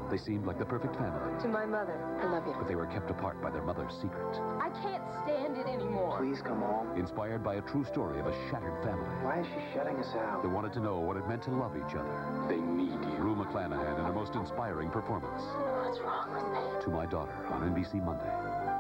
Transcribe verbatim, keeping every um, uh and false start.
They seemed like the perfect family. To my mother, I love you. But they were kept apart by their mother's secret. I can't stand it anymore. Please come home. Inspired by a true story of a shattered family. Why is she shutting us out? They wanted to know what it meant to love each other. They need you. Rue McClanahan in her most inspiring performance. What's wrong with me? To My Daughter on N B C Monday.